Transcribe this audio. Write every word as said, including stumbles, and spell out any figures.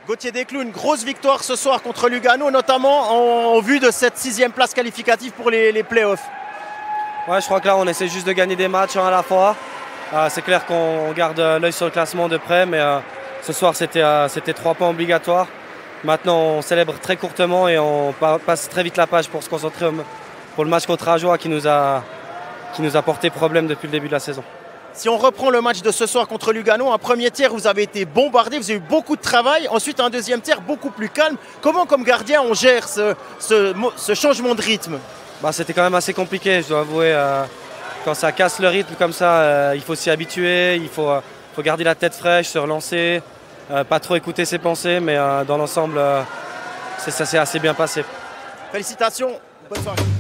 Gauthier Desclous, une grosse victoire ce soir contre Lugano, notamment en, en vue de cette sixième place qualificative pour les, les playoffs. Ouais, je crois que là, on essaie juste de gagner des matchs hein, à la fois. Euh, c'est clair qu'on garde l'œil sur le classement de près, mais euh, ce soir, c'était euh, c'était trois points obligatoires. Maintenant, on célèbre très courtement et on passe très vite la page pour se concentrer pour le match contre Ajoie qui nous a, qui nous a porté problème depuis le début de la saison. Si on reprend le match de ce soir contre Lugano, un premier tiers, vous avez été bombardé, vous avez eu beaucoup de travail. Ensuite, un deuxième tiers beaucoup plus calme. Comment, comme gardien, on gère ce, ce, ce changement de rythme? Bah, c'était quand même assez compliqué, je dois avouer. Euh, quand ça casse le rythme comme ça, euh, il faut s'y habituer, il faut, euh, faut garder la tête fraîche, se relancer, euh, pas trop écouter ses pensées, mais euh, dans l'ensemble, euh, ça s'est assez bien passé. Félicitations, bonne soirée.